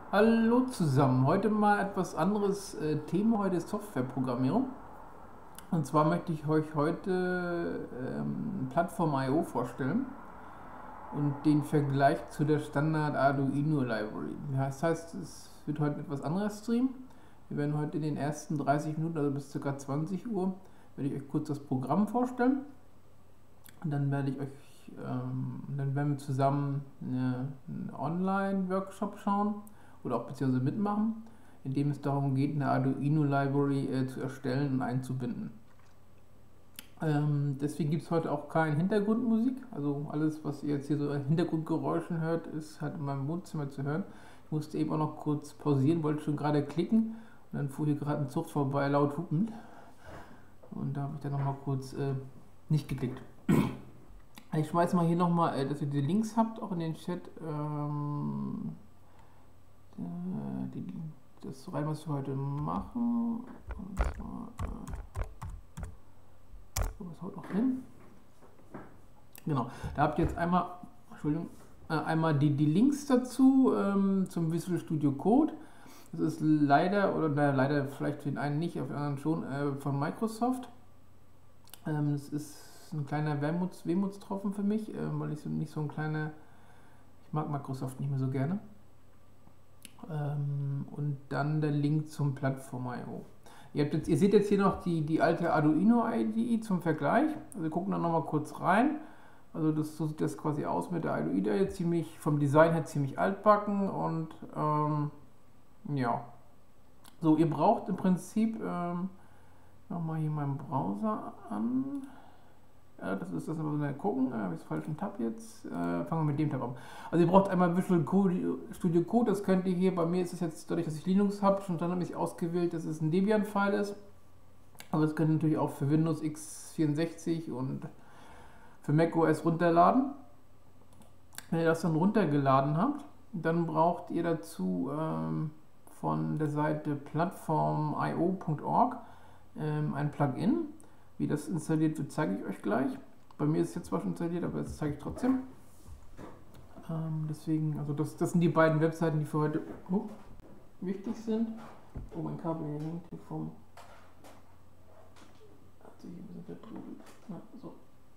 Hallo zusammen, heute mal etwas anderes Thema, heute ist Softwareprogrammierung. Und zwar möchte ich euch heute Plattform.io vorstellen und den Vergleich zu der Standard Arduino Library. Das heißt, es wird heute etwas anderes Stream. Wir werden heute in den ersten 30 Minuten, also bis ca. 20 Uhr, werde ich euch kurz das Programm vorstellen. Und dann dann werden wir zusammen einen Online-Workshop schauen oder auch beziehungsweise mitmachen, in dem es darum geht, eine Arduino Library zu erstellen und einzubinden. Deswegen gibt es heute auch keine Hintergrundmusik, also alles, was ihr jetzt hier so an Hintergrundgeräuschen hört, ist halt in meinem Wohnzimmer zu hören. Ich musste eben auch noch kurz pausieren, wollte schon gerade klicken und dann fuhr hier gerade ein Zug vorbei, laut hupend. Und da habe ich dann nochmal kurz nicht geklickt. Ich schmeiße mal hier nochmal, dass ihr die Links habt, auch in den Chat. Das rein, was wir heute machen. Und zwar, was haut noch hin? Genau, da habt ihr jetzt einmal, einmal die Links dazu zum Visual Studio Code. Das ist leider, oder naja, leider vielleicht für den einen nicht, auf den anderen schon, von Microsoft. Das ist ein kleiner Wermutstropfen für mich, weil ich nicht so ein kleiner, ich mag Microsoft nicht mehr so gerne. Und dann der Link zum Plattform.io. Ihr seht jetzt hier noch die alte Arduino IDE zum Vergleich. Also wir gucken da nochmal kurz rein. Also so sieht das quasi aus mit der Arduino IDE, vom Design her ziemlich altbacken und ja. So, ihr braucht im Prinzip, nochmal hier meinen Browser an. Ja, das müssen wir mal gucken. Habe ich den falschen Tab jetzt? Fangen wir mit dem Tab an. Also ihr braucht einmal Visual Studio Code, das könnt ihr hier, bei mir ist es jetzt, dadurch, dass ich Linux habe, schon standardmäßig ausgewählt, dass es ein Debian-File ist. Aber das könnt ihr natürlich auch für Windows x64 und für macOS runterladen. Wenn ihr das dann runtergeladen habt, dann braucht ihr dazu von der Seite plattformio.org ein Plugin. Wie das installiert wird, zeige ich euch gleich. Bei mir ist es jetzt zwar schon installiert, aber das zeige ich trotzdem. Deswegen, also das sind die beiden Webseiten, die für heute wichtig sind. Oh, mein Kabel hier hängt hier vom. So.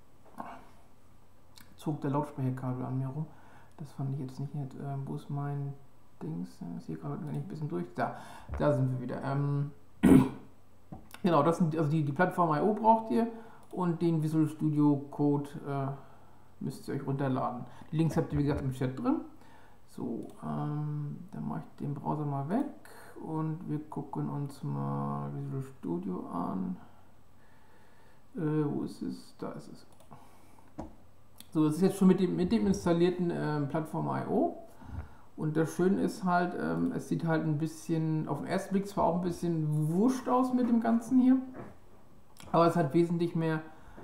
Zog der Lautsprecherkabel an mir rum. Das fand ich jetzt nicht nett. Wo ist mein Dings? Das hier gerade ein bisschen durch. Da sind wir wieder. Genau, das sind also die Plattform.io braucht ihr und den Visual Studio Code müsst ihr euch runterladen. Die Links habt ihr wie gesagt im Chat drin. So, dann mache ich den Browser mal weg und wir gucken uns mal Visual Studio an. Wo ist es? Da ist es. So, das ist jetzt schon mit dem installierten Plattform.io. Und das Schöne ist halt, es sieht halt ein bisschen, auf den ersten Blick zwar auch ein bisschen wurscht aus mit dem Ganzen hier, aber es hat wesentlich mehr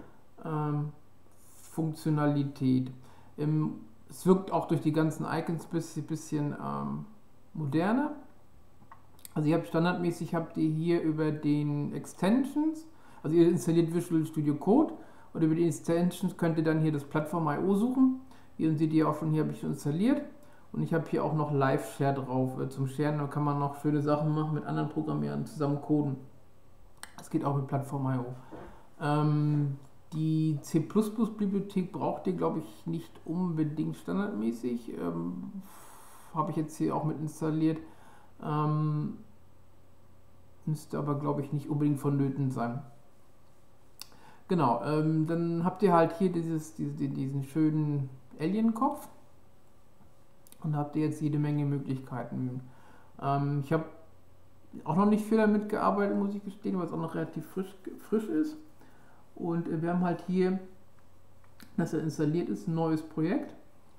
Funktionalität. Es wirkt auch durch die ganzen Icons ein bisschen moderner. Also ihr habt standardmäßig, habt ihr hier über den Extensions, also ihr installiert Visual Studio Code und über die Extensions könnt ihr dann hier das Plattform.io suchen. Hier seht ihr auch schon, hier habe ich schon installiert. Und ich habe hier auch noch Live-Share drauf. Zum Sharen, da kann man noch schöne Sachen machen, mit anderen Programmierern zusammen coden. Das geht auch mit Plattform.io. Die C++-Bibliothek braucht ihr, glaube ich, nicht unbedingt standardmäßig. Habe ich jetzt hier auch mit installiert. Müsste aber, glaube ich, nicht unbedingt vonnöten sein. Genau, dann habt ihr halt hier diesen schönen Alien-Kopf. Und da habt ihr jetzt jede Menge Möglichkeiten. Ich habe auch noch nicht viel damit gearbeitet, muss ich gestehen, weil es auch noch relativ frisch ist. Und wir haben halt hier, dass er installiert ist, ein neues Projekt.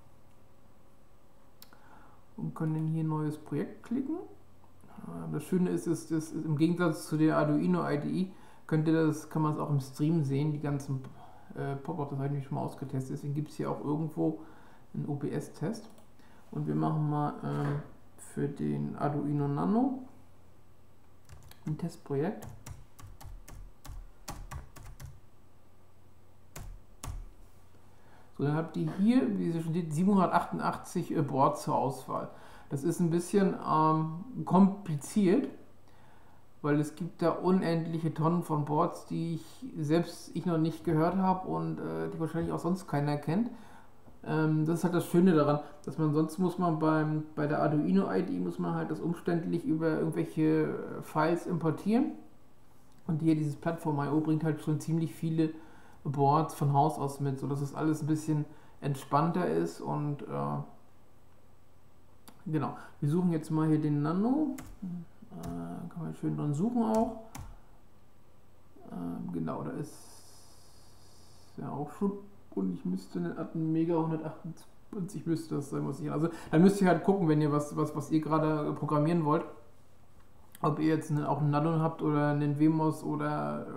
Und können hier neues Projekt klicken. Das Schöne ist, dass im Gegensatz zu der Arduino IDE kann man es auch im Stream sehen, die ganzen Pop-up, das habe ich nämlich schon mal ausgetestet. Deswegen gibt es hier auch irgendwo einen OBS-Test. Und wir machen mal für den Arduino Nano ein Testprojekt. So, dann habt ihr hier, wie sie schon steht, 788 Boards zur Auswahl. Das ist ein bisschen kompliziert, weil es gibt da unendliche Tonnen von Boards, die ich noch nicht gehört habe und die wahrscheinlich auch sonst keiner kennt. Das ist halt das Schöne daran, dass man sonst muss man bei der Arduino IDE muss man halt das umständlich über irgendwelche Files importieren. Und hier dieses Plattform.io bringt halt schon ziemlich viele Boards von Haus aus mit, sodass es alles ein bisschen entspannter ist und genau. Wir suchen jetzt mal hier den Nano. Kann man schön dran suchen auch. Genau, da ist ja auch schon. Und ich müsste einen Atmega 128 müsste das sein, was ich. Also dann müsst ihr halt gucken, wenn ihr was ihr gerade programmieren wollt. Ob ihr jetzt auch einen Nano habt oder einen Wemos oder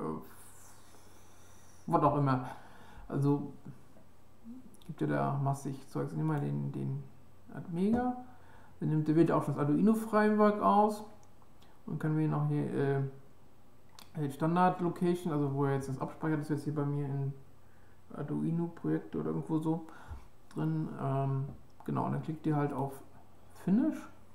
was auch immer. Also gibt ja da massig Zeugs. Nehmen wir mal den Atmega. Dann nimmt der wieder auch das Arduino Framework aus. Und können wir noch hier Standard Location, also wo er jetzt das abspeichert, das ist jetzt hier bei mir in Arduino-Projekt oder irgendwo so drin. Genau, und dann klickt ihr halt auf Finish.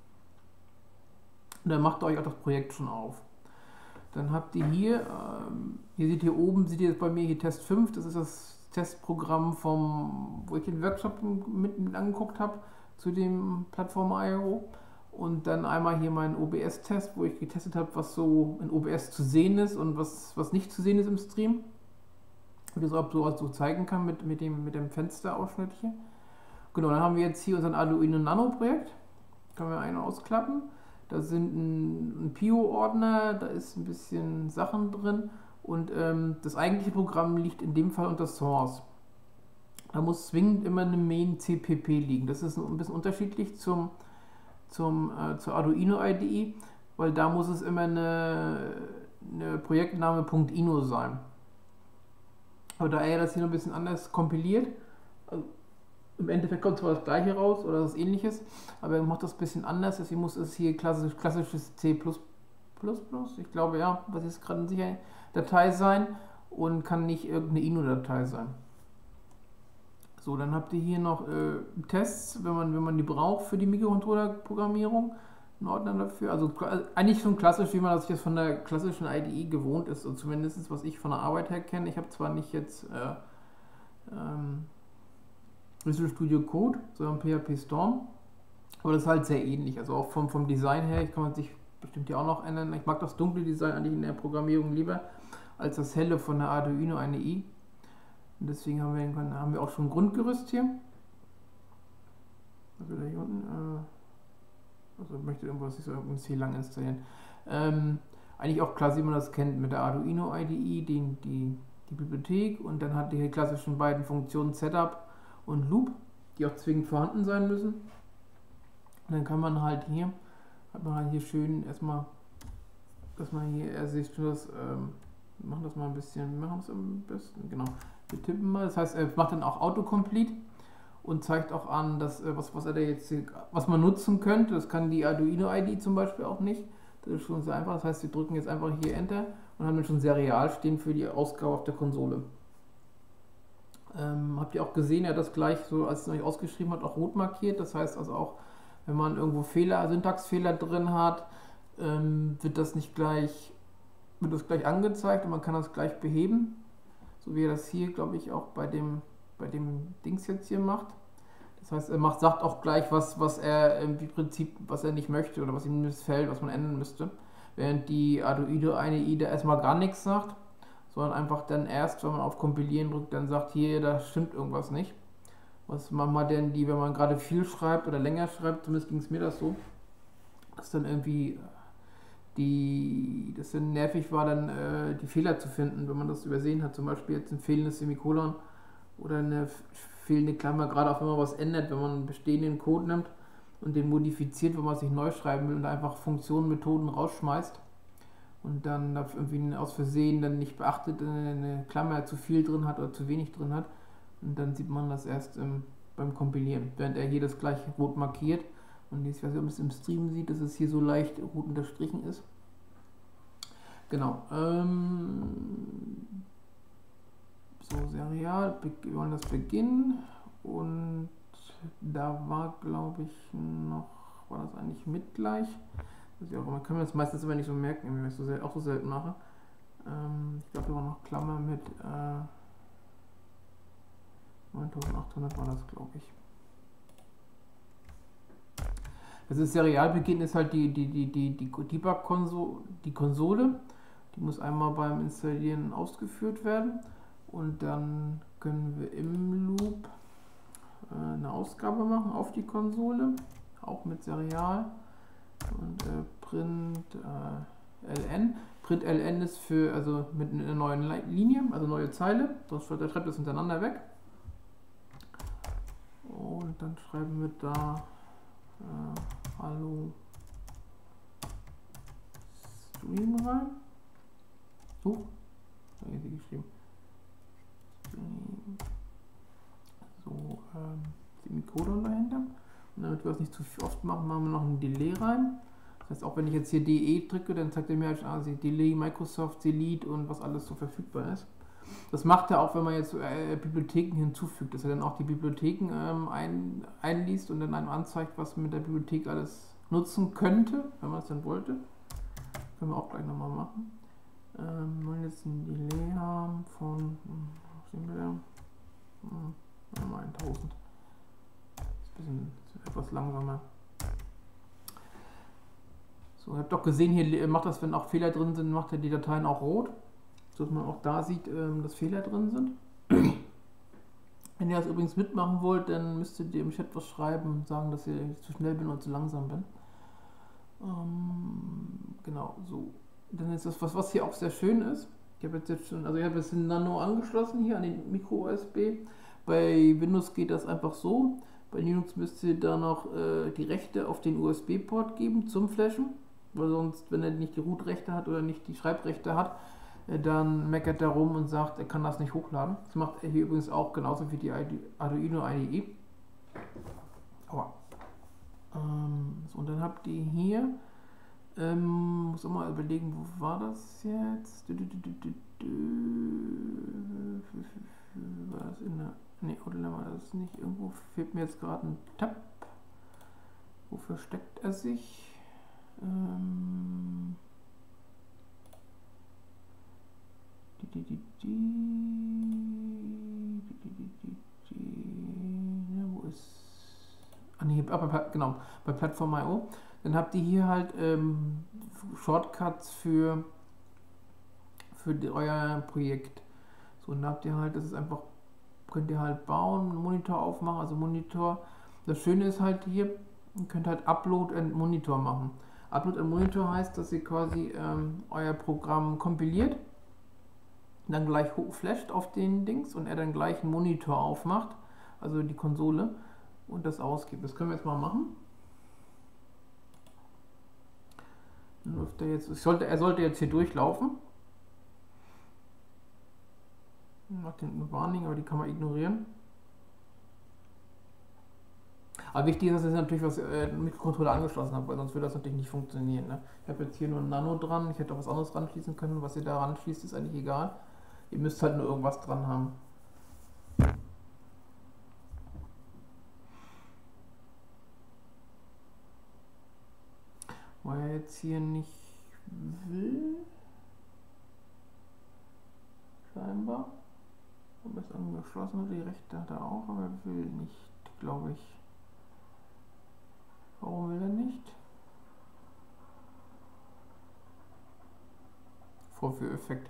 Und dann macht ihr euch auch das Projekt schon auf. Dann habt ihr hier seht ihr oben, seht ihr jetzt bei mir hier Test 5, das ist das Testprogramm wo ich den Workshop mit angeguckt habe, zu dem Plattform.io. Und dann einmal hier mein OBS-Test, wo ich getestet habe, was so in OBS zu sehen ist und was nicht zu sehen ist im Stream. Und das auch so zeigen kann mit dem Fensterausschnitt hier. Genau, dann haben wir jetzt hier unseren Arduino Nano Projekt. Können wir einen ausklappen. Da sind ein Pio-Ordner, da ist ein bisschen Sachen drin. Und das eigentliche Programm liegt in dem Fall unter Source. Da muss zwingend immer eine Main CPP liegen. Das ist ein bisschen unterschiedlich zur Arduino IDE, weil da muss es immer eine Projektname .ino sein. Aber da er das hier noch ein bisschen anders kompiliert, also im Endeffekt kommt zwar das gleiche raus oder das ähnliches, aber er macht das ein bisschen anders, deswegen muss es hier klassisches C++, ich glaube ja, was ist gerade eine sichere Datei sein und kann nicht irgendeine INO-Datei sein. So, dann habt ihr hier noch Tests, wenn man die braucht für die Mikrocontroller-Programmierung, einen Ordner dafür. Also eigentlich schon klassisch, wie man das jetzt von der klassischen IDE gewohnt ist, und zumindest was ich von der Arbeit her kenne. Ich habe zwar nicht jetzt Visual Studio Code, sondern PHP Storm, aber das ist halt sehr ähnlich. Also auch vom Design her, ich kann man sich bestimmt ja auch noch ändern. Ich mag das dunkle Design eigentlich in der Programmierung lieber als das helle von der Arduino IDE. Und deswegen haben wir auch schon ein Grundgerüst hier. Also da hier unten, also möchte irgendwas, ich soll irgendein C lang installieren. Eigentlich auch klasse, wie man das kennt mit der Arduino IDE, die Bibliothek, und dann hat die hier klassischen beiden Funktionen Setup und Loop, die auch zwingend vorhanden sein müssen. Und dann kann man halt hier, schön erstmal, dass man hier, sieht schon das, machen das mal ein bisschen, wir machen es am besten, genau. Wir tippen mal, das heißt, er macht dann auch Autocomplete und zeigt auch an, dass, was man nutzen könnte. Das kann die Arduino IDE zum Beispiel auch nicht. Das ist schon sehr einfach. Das heißt, wir drücken jetzt einfach hier Enter und haben dann schon Serial stehen für die Ausgabe auf der Konsole. Habt ihr auch gesehen, er hat das gleich, so als es noch nicht ausgeschrieben hat, auch rot markiert. Das heißt also auch, wenn man irgendwo Syntaxfehler drin hat, wird das gleich angezeigt und man kann das gleich beheben. So wie er das hier, glaube ich, auch bei dem Dings jetzt hier macht. Das heißt, er sagt auch gleich, was er im Prinzip, was er nicht möchte oder was ihm missfällt, was man ändern müsste. Während die Arduino IDE erstmal gar nichts sagt, sondern einfach dann erst, wenn man auf Kompilieren drückt, dann sagt, hier, da stimmt irgendwas nicht. Was manchmal denn wenn man gerade viel schreibt oder länger schreibt, zumindest ging es mir das so, dass dann irgendwie das dann nervig war, dann die Fehler zu finden, wenn man das übersehen hat. Zum Beispiel jetzt ein fehlendes Semikolon oder eine fehlende Klammer, gerade auch wenn man was ändert, wenn man einen bestehenden Code nimmt und den modifiziert, wenn man sich neu schreiben will und einfach Funktionen, Methoden rausschmeißt und dann irgendwie aus Versehen dann nicht beachtet, eine Klammer zu viel drin hat oder zu wenig drin hat. Und dann sieht man das erst beim Kompilieren, während er hier das gleich rot markiert. Und ich weiß nicht, ob man es im Stream sieht, dass es hier so leicht rot unterstrichen ist. Genau. So, Serial, wir wollen das beginnen. Und da war, glaube ich, noch war das eigentlich mit gleich? Das ist ja auch immer, kann man das meistens aber nicht so merken, weil ich es auch so selten mache. Ich glaube, da war noch Klammer mit 9800 war das, glaube ich. Das ist Serialbeginn, ist halt die Debug-Konsole, die Konsole. Die muss einmal beim Installieren ausgeführt werden. Und dann können wir im Loop eine Ausgabe machen auf die Konsole, auch mit Serial. Und print ln. Print ln ist für, also mit einer neuen Linie, also neue Zeile, sonst schreibt das hintereinander weg. Und dann schreiben wir da Hallo Stream rein. So, da ist sie geschrieben. Stream. So, Semikolon dahinter. Und damit wir es nicht zu oft machen, machen wir noch ein Delay rein. Das heißt, auch wenn ich jetzt hier DE drücke, dann zeigt er mir halt Delay, Microsoft, Delete und was alles so verfügbar ist. Das macht er auch, wenn man jetzt Bibliotheken hinzufügt, dass er dann auch die Bibliotheken einliest und dann einem anzeigt, was man mit der Bibliothek alles nutzen könnte, wenn man es dann wollte. Das können wir auch gleich nochmal machen. Wir wollen jetzt ein Delay haben von, was sehen wir da? 1000. Das ist etwas langsamer. So, ihr habt doch gesehen, hier macht das, wenn auch Fehler drin sind, macht er die Dateien auch rot, sodass man auch da sieht, dass Fehler drin sind. Wenn ihr das übrigens mitmachen wollt, dann müsstet ihr im Chat was schreiben und sagen, dass ihr zu schnell bin oder zu langsam bin. Genau, so. Dann ist das was hier auch sehr schön ist. Ich habe jetzt schon, also ich habe jetzt den Nano angeschlossen hier an den Micro-USB. Bei Windows geht das einfach so. Bei Linux müsst ihr da noch die Rechte auf den USB-Port geben zum Flashen. Weil sonst, wenn er nicht die Root-Rechte hat oder nicht die Schreibrechte hat, dann meckert er rum und sagt, er kann das nicht hochladen. Das macht er hier übrigens auch genauso wie die Arduino IDE. Aua. So, und dann habt ihr hier, muss auch mal überlegen, wo war das jetzt? War das in der, ne, oder war das nicht? Irgendwo fehlt mir jetzt gerade ein Tab. Wo versteckt er sich? Ja, wo ist. Ah, nee, genau, bei Platform.io. Dann habt ihr hier halt Shortcuts für euer Projekt. So, und dann habt ihr halt, das ist einfach, könnt ihr halt bauen, einen Monitor aufmachen, also Monitor. Das Schöne ist halt hier, ihr könnt halt Upload and Monitor machen. Upload and Monitor heißt, dass ihr quasi euer Programm kompiliert, dann gleich flasht auf den Dings und er dann gleich einen Monitor aufmacht, also die Konsole, und das ausgibt. Das können wir jetzt mal machen. Dann läuft er jetzt, er sollte jetzt hier durchlaufen. Macht eine Warning, aber die kann man ignorieren. Aber wichtig ist, dass ich natürlich was mit Controller angeschlossen habe, weil sonst würde das natürlich nicht funktionieren. Ne? Ich habe jetzt hier nur ein Nano dran, ich hätte auch was anderes ranschließen können. Was ihr da ranschließt, ist eigentlich egal. Ihr müsst halt nur irgendwas dran haben. Weil er jetzt hier nicht will. Scheinbar. Aber ist angeschlossen, die rechte hat er auch, aber er will nicht, glaube ich. Warum will er nicht? Vorführeffekt.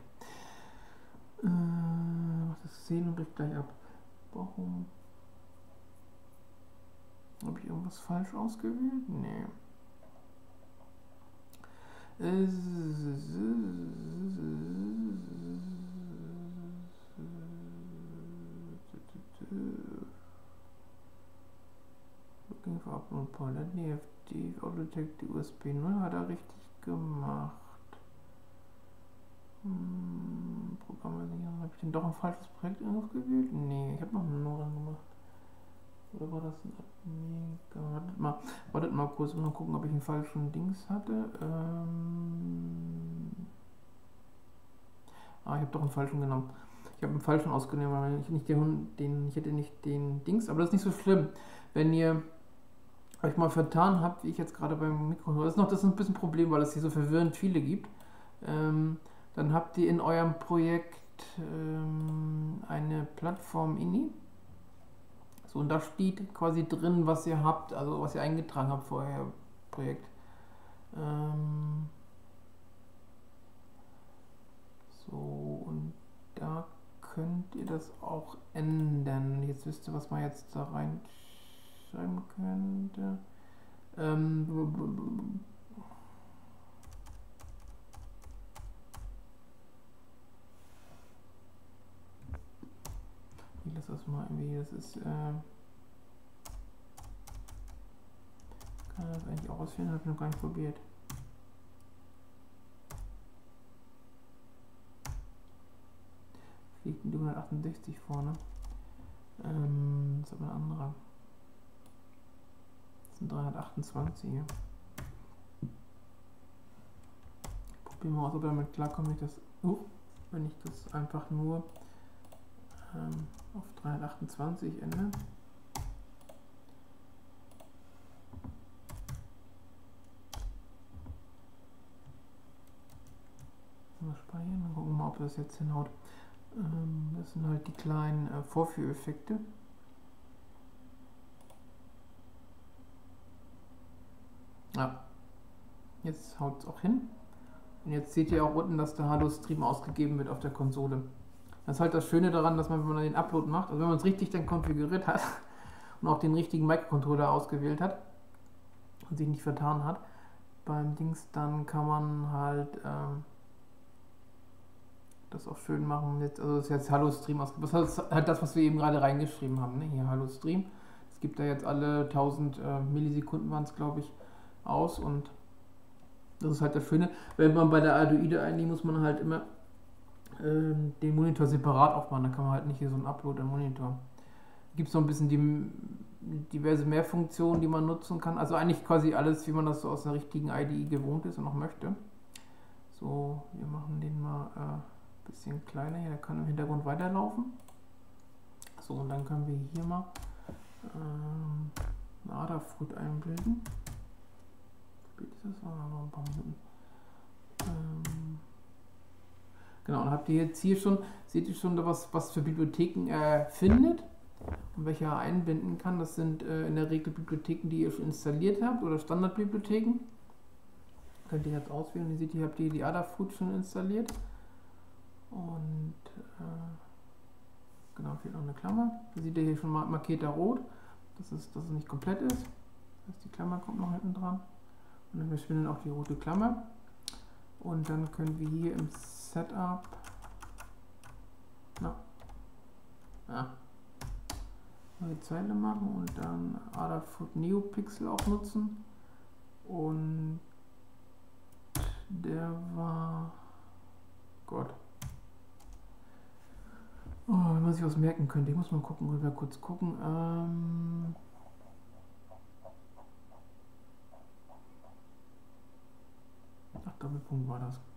Macht das sehen und bricht gleich ab. Warum? Habe ich irgendwas falsch ausgewählt? Nee. Looking for Upload Port. Nee, die Autotech, die USB 0 hat er richtig gemacht. Programmierung, habe ich denn doch ein falsches Projekt ausgewählt? Nee, ich habe noch einen Noran gemacht. Oder war das ein Amiga? Wartet mal kurz, mal gucken, ob ich einen falschen Dings hatte. Ich habe doch einen falschen genommen. Ich habe einen falschen ausgenommen, weil ich nicht ich hätte nicht den Dings, aber das ist nicht so schlimm. Wenn ihr euch mal vertan habt, wie ich jetzt gerade beim Mikro. Das ist ein bisschen ein Problem, weil es hier so verwirrend viele gibt. Dann habt ihr in eurem Projekt eine Plattform INI. So, und da steht quasi drin, was ihr habt, also was ihr eingetragen habt für euer Projekt. So, und da könnt ihr das auch ändern. Jetzt wisst ihr, was man jetzt da reinschreiben könnte. Ich lasse das mal irgendwie, das ist, kann das eigentlich auch ausführen, habe ich noch gar nicht probiert. Liegt ein 168 vorne. Das ist aber ein anderer. Das sind 328 hier. Probieren wir mal aus, ob er damit klarkommt, wenn ich das einfach nur auf 328 ändere. Mal speichern, dann gucken wir mal, ob das jetzt hinhaut. Das sind halt die kleinen Vorführeffekte. Ja, jetzt haut es auch hin. Und jetzt seht ihr auch unten, dass der Hallo Stream ausgegeben wird auf der Konsole. Das ist halt das Schöne daran, dass man, wenn man den Upload macht, also wenn man es richtig dann konfiguriert hat und auch den richtigen Microcontroller ausgewählt hat und sich nicht vertan hat, beim Dings, dann kann man halt das auch schön machen mit, also das ist jetzt Hallo Stream ausgegeben. Das ist halt das, was wir eben gerade reingeschrieben haben, ne? Hier Hallo Stream. Es gibt da jetzt alle 1000 Millisekunden waren es, glaube ich, aus, und das ist halt das Schöne. Wenn man bei der Arduino einlegt, muss man halt immer den Monitor separat aufmachen, dann kann man halt nicht hier so einen Upload am Monitor. Gibt es noch ein bisschen diverse Mehrfunktionen, die man nutzen kann. Also eigentlich quasi alles, wie man das so aus einer richtigen IDE gewohnt ist und auch möchte. So, wir machen den mal ein bisschen kleiner hier, der kann im Hintergrund weiterlaufen. So, und dann können wir hier mal ein Adafruit einbilden. Spät ist es, noch ein paar Minuten. Genau, und habt ihr jetzt hier schon, seht ihr schon, was für Bibliotheken er findet und welche er einbinden kann. Das sind in der Regel Bibliotheken, die ihr schon installiert habt oder Standardbibliotheken. Könnt ihr jetzt auswählen. Ihr seht, hier habt ihr die Adafruit schon installiert. Und genau, fehlt noch eine Klammer. Da seht ihr hier schon markiert da rot, dass es nicht komplett ist. Das heißt, die Klammer kommt noch hinten dran. Und dann verschwindet auch die rote Klammer. Und dann können wir hier im Setup neue Zeile machen und dann Adafruit NeoPixel auch nutzen. Und der war Gott. Oh, wenn man sich was merken könnte. Ich muss mal gucken, rüber kurz gucken. Doppelpunkt war das.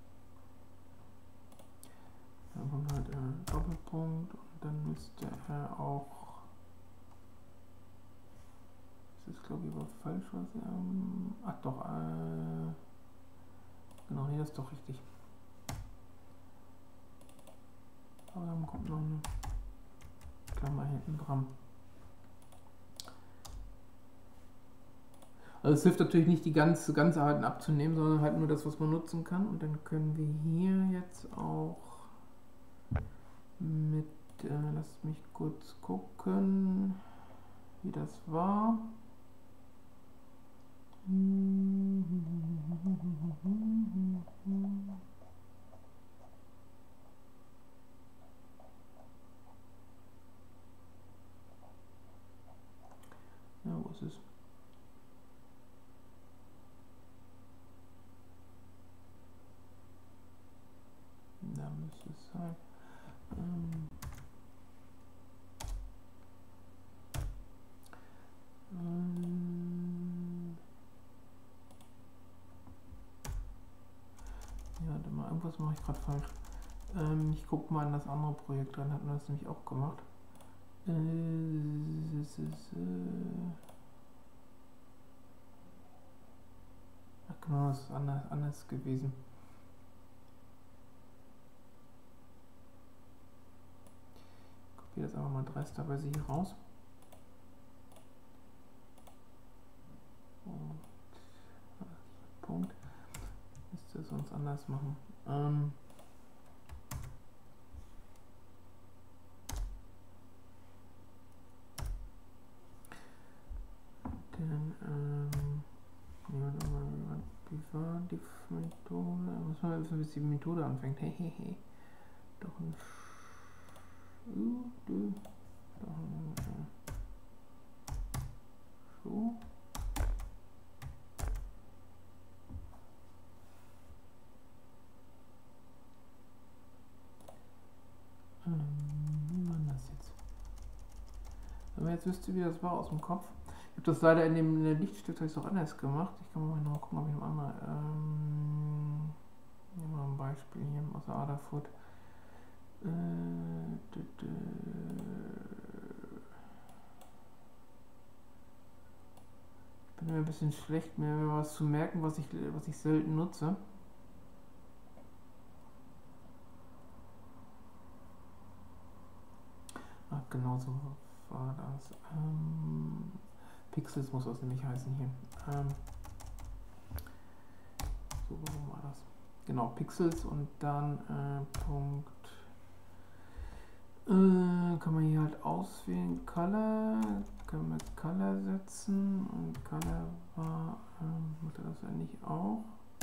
Dann kommt halt Doppelpunkt und dann müsste er auch. Das ist, glaube ich, aber falsch, was ach doch, genau, nee, das ist doch richtig. Aber dann kommt noch eine Klammer hinten dran. Also es hilft natürlich nicht die ganze Arten abzunehmen, sondern halt nur das, was man nutzen kann. Und dann können wir hier jetzt auch mit, lasst mich kurz gucken, wie das war. Ja, wo ist es? Da müsste es sein. Ja, warte mal, irgendwas mache ich gerade falsch. Ich gucke mal in das andere Projekt rein, hat man das nämlich auch gemacht. Genau, das ist anders gewesen. Ich kopiere das einfach mal dreisterweise hier raus. Und Punkt. Müsste es sonst anders machen. Wie war die Methode? Muss man wissen, bis die Methode anfängt. Hehehe. Doch ein so. Wie war das jetzt? Wenn man jetzt wüsste, wie das war aus dem Kopf. Ich habe das leider in der Lichtstift habe ich auch anders gemacht. Ich kann mal noch gucken, ob ich noch andere. Nehmen wir mal ein Beispiel hier aus der Adafruit. Ich bin mir ein bisschen schlecht, mir was zu merken, was ich selten nutze. Ach, genau so war das. Pixels muss das nämlich heißen hier. So, warum war das? Genau, Pixels und dann Punkt. Kann man hier halt auswählen, Color, können wir Color setzen und Color war, macht er das eigentlich auch?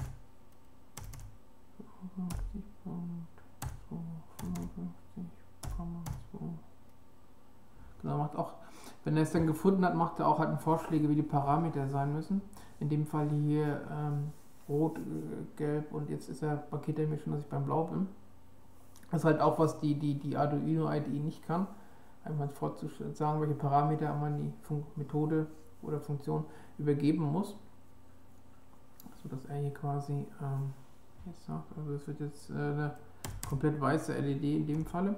55.255,2. Genau, macht auch, wenn er es dann gefunden hat, macht er auch halt Vorschläge, wie die Parameter sein müssen. In dem Fall hier rot, gelb und jetzt markiert er mir schon, dass ich beim Blau bin. Das ist halt auch, was die Arduino IDE nicht kann. Einfach vorzusagen, welche Parameter man die Methode oder Funktion übergeben muss. So dass er hier quasi jetzt sagt, also es wird jetzt eine komplett weiße LED in dem Falle.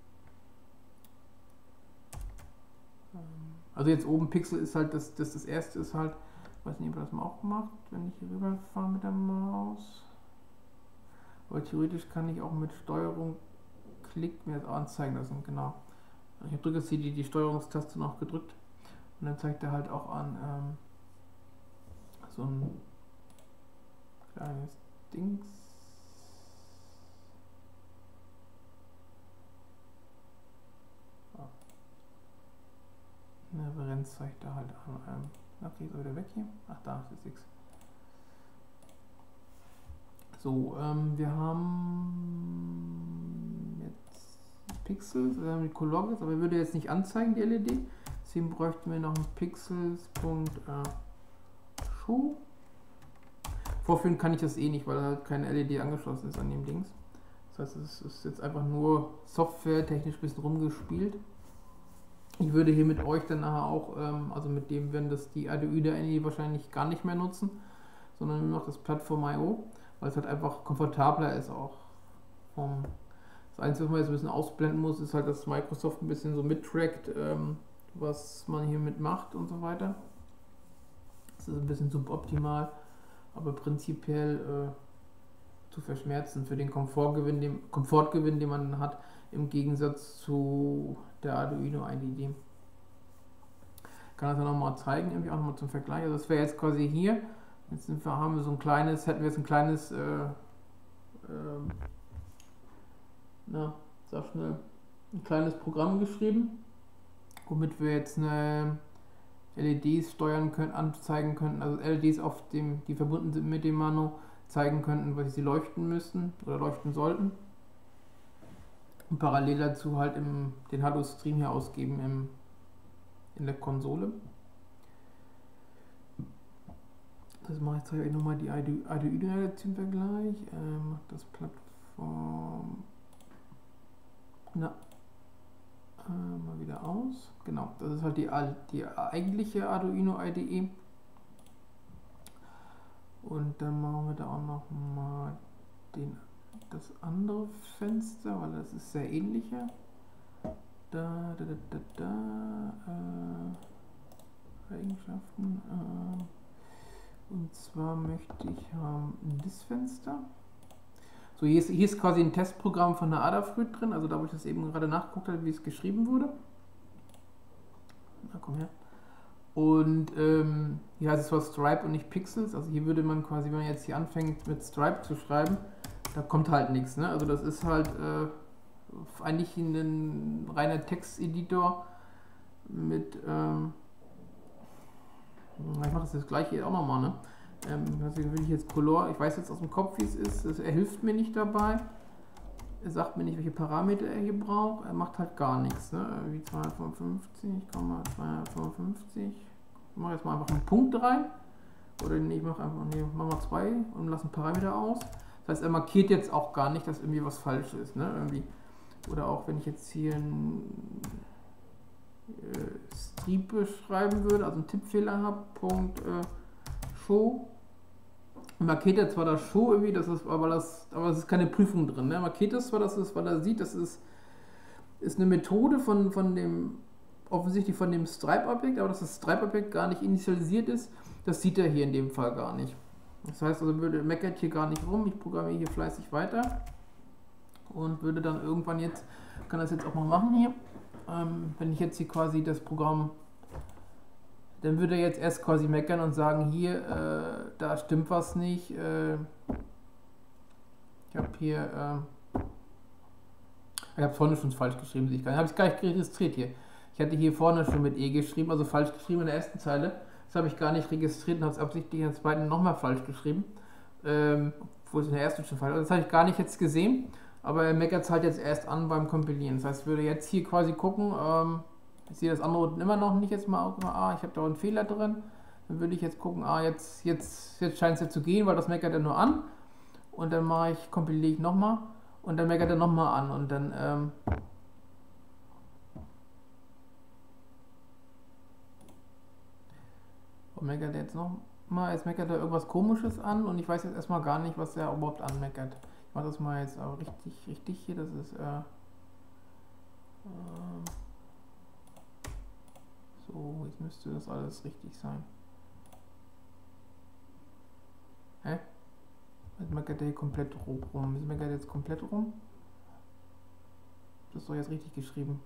Also jetzt oben Pixel ist halt das erste ist halt, weiß nicht, ob er das mal auch macht, wenn ich hier rüber fahre mit der Maus. Aber theoretisch kann ich auch mit Steuerung Klick mir das anzeigen lassen, genau. Ich drücke jetzt hier die Steuerungstaste noch gedrückt und dann zeigt er halt auch an so ein kleines Dings. Eine Referenz zeigt er halt an. Okay, ist er wieder weg hier. Ach, da ist X. So, wir haben jetzt Pixels, wir haben die Cologges, aber er würde jetzt nicht anzeigen, die LED. Deswegen bräuchten wir noch ein Pixels.show. Vorführen kann ich das eh nicht, weil halt keine LED angeschlossen ist an dem Dings. Das heißt, es ist jetzt einfach nur softwaretechnisch ein bisschen rumgespielt. Ich würde hier mit euch dann nachher auch, also mit dem werden das die Arduino IDE wahrscheinlich gar nicht mehr nutzen, sondern nur noch das Plattform.io, weil es halt einfach komfortabler ist auch. Das Einzige, was man jetzt ein bisschen ausblenden muss, ist halt, dass Microsoft ein bisschen so mittrackt, was man hier mitmacht und so weiter. Das ist ein bisschen suboptimal, aber prinzipiell zu verschmerzen für den Komfortgewinn, den man hat, im Gegensatz zu der Arduino IDE. Ich kann das ja nochmal zeigen, irgendwie auch nochmal zum Vergleich. Also das wäre jetzt quasi hier. Jetzt hätten wir jetzt ein kleines, ein kleines Programm geschrieben, womit wir jetzt eine LEDs steuern können, anzeigen könnten, also LEDs die verbunden sind mit dem Mano, zeigen könnten, was sie leuchten müssten oder leuchten sollten. Und parallel dazu halt den Halo-Stream hier ausgeben in der Konsole. Das mache ich, zeige euch nochmal die Arduino zum Vergleich. Macht das Plattform. Mal wieder aus. Genau, das ist halt die eigentliche Arduino IDE. Und dann machen wir da auch nochmal das andere Fenster, weil das ist sehr ähnlicher. Eigenschaften. Und zwar möchte ich das Fenster. So, hier ist quasi ein Testprogramm von der Adafruit drin, also da wo ich das eben gerade nachgeguckt habe, wie es geschrieben wurde. Na komm her. Und hier heißt es zwar Stripe und nicht Pixels, also hier würde man quasi, wenn man jetzt hier anfängt mit Stripe zu schreiben, da kommt halt nichts, ne? Also das ist halt eigentlich ein reiner Texteditor mit, ich mache das jetzt gleich hier auch nochmal, ne? Deswegen will ich jetzt Color, ich weiß jetzt aus dem Kopf, wie es ist, er hilft mir nicht dabei. Er sagt mir nicht, welche Parameter er hier braucht, er macht halt gar nichts, ne? Wie 255,255. Ich mache jetzt mal einfach einen Punkt rein. Oder nee, ich mache einfach, nee, machen wir 2 und lasse einen Parameter aus. Das heißt, er markiert jetzt auch gar nicht, dass irgendwie was falsch ist, ne? Irgendwie. Oder auch wenn ich jetzt hier ein Stripe schreiben würde, also einen Tippfehler habe, Punkt Show. Markiert er zwar das Show irgendwie, aber es ist keine Prüfung drin. Ne? Markiert es zwar, weil er sieht, das ist eine Methode von dem, offensichtlich von dem Stripe-Objekt, aber dass das Stripe-Objekt gar nicht initialisiert ist, das sieht er hier in dem Fall gar nicht. Das heißt also, meckert hier gar nicht rum, ich programmiere hier fleißig weiter und würde dann irgendwann jetzt, kann das jetzt auch mal machen hier, wenn ich jetzt hier quasi das Programm, dann würde er jetzt erst quasi meckern und sagen, hier, da stimmt was nicht, ich habe hier, ich habe vorne schon falsch geschrieben, sehe ich gar nicht, habe ich gar nicht registriert hier. Ich hatte hier vorne schon mit E geschrieben, also falsch geschrieben in der ersten Zeile. Das habe ich gar nicht registriert und habe es absichtlich in der zweiten nochmal falsch geschrieben. Obwohl es in der ersten schon falsch war. Das habe ich gar nicht jetzt gesehen, aber er meckert es halt jetzt erst an beim Kompilieren. Das heißt, ich würde jetzt hier quasi gucken, ich sehe das andere unten immer noch nicht jetzt mal, ich habe da einen Fehler drin. Dann würde ich jetzt gucken, jetzt scheint es ja zu gehen, weil das meckert er nur an. Und dann kompiliere ich nochmal und dann meckert er nochmal an und dann meckert er jetzt nochmal, jetzt meckert er irgendwas Komisches an und ich weiß jetzt erstmal gar nicht, was er überhaupt anmeckert. Ich mache das mal jetzt auch richtig hier, das ist so, jetzt müsste das alles richtig sein. Hä? Jetzt meckert er hier komplett rum. Jetzt meckert er jetzt komplett rum. Das ist doch jetzt richtig geschrieben.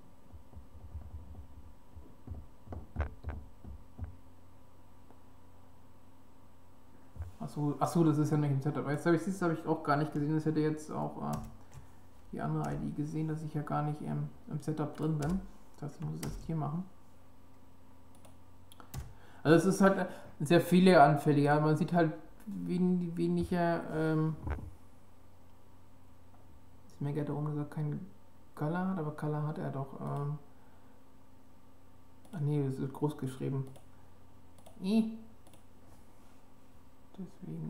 Achso, das ist ja nicht im Setup. Jetzt habe ich auch gar nicht gesehen. Das hätte jetzt auch die andere ID gesehen, dass ich ja gar nicht im Setup drin bin. Das heißt, ich muss es erst hier machen. Also es ist halt sehr fehleranfälliger. Man sieht halt weniger. Ist Mega da oben gesagt kein Color hat, aber Color hat er doch. Ach nee, das ist groß geschrieben. Deswegen,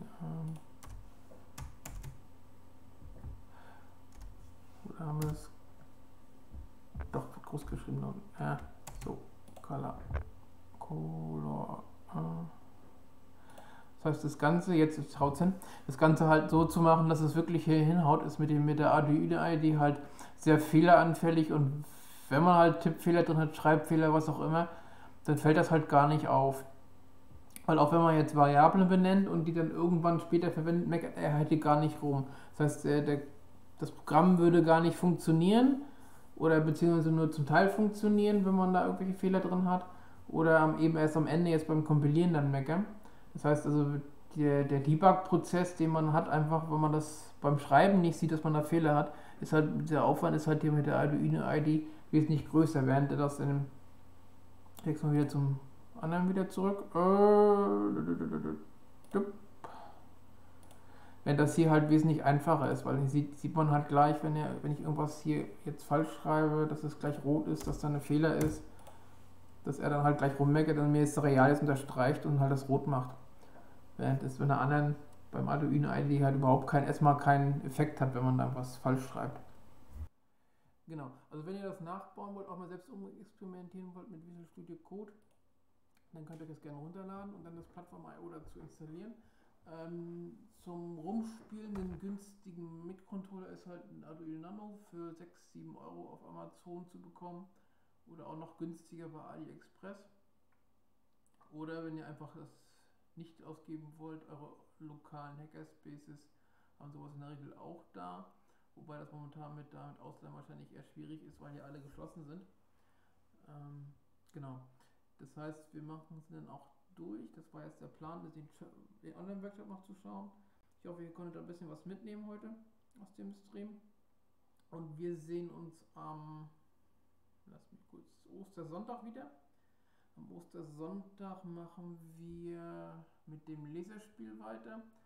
oder haben wir es doch groß geschrieben? Ja, so, Color. Das heißt, das Ganze, jetzt haut es hin, das Ganze halt so zu machen, dass es wirklich hier hinhaut, ist mit der Arduino-ID halt sehr fehleranfällig und wenn man halt Tippfehler drin hat, Schreibfehler, was auch immer, dann fällt das halt gar nicht auf. Weil auch wenn man jetzt Variablen benennt und die dann irgendwann später verwendet, meckert er halt hier gar nicht rum. Das heißt, das Programm würde gar nicht funktionieren oder beziehungsweise nur zum Teil funktionieren, wenn man da irgendwelche Fehler drin hat. Oder eben erst am Ende jetzt beim Kompilieren dann meckern. Das heißt also, der Debug-Prozess, den man hat, einfach, wenn man das beim Schreiben nicht sieht, dass man da Fehler hat, ist halt, der Aufwand ist halt hier mit der Arduino-ID wesentlich größer, während er das in dem, jetzt mal wieder zum anderen wieder zurück. Wenn das hier halt wesentlich einfacher ist, weil hier sieht man halt gleich, wenn ich irgendwas hier jetzt falsch schreibe, dass es gleich rot ist, dass da ein Fehler ist, dass er dann halt gleich rummeckert und mir das Real jetzt unterstreicht und halt das rot macht. Während es bei einer anderen, beim Arduino ID halt überhaupt erstmal keinen Effekt hat, wenn man da was falsch schreibt. Genau, also wenn ihr das nachbauen wollt, auch mal selbst experimentieren wollt mit Visual Studio Code, dann könnt ihr das gerne runterladen und dann das Plattform.io dazu installieren. Zum Rumspielen, den günstigen Mikrocontroller ist halt ein Arduino Nano für 6, 7 Euro auf Amazon zu bekommen oder auch noch günstiger bei AliExpress. Oder wenn ihr einfach nicht ausgeben wollt, eure lokalen Hackerspaces haben sowas in der Regel auch da. Wobei das momentan mit Ausleihen wahrscheinlich eher schwierig ist, weil die alle geschlossen sind. Genau. Das heißt, wir machen es dann auch durch. Das war jetzt der Plan, den Online-Workshop noch zu schauen. Ich hoffe, ihr konntet ein bisschen was mitnehmen heute aus dem Stream. Und wir sehen uns lass mich kurz, Ostersonntag wieder. Am Ostersonntag machen wir mit dem Laserspiel weiter.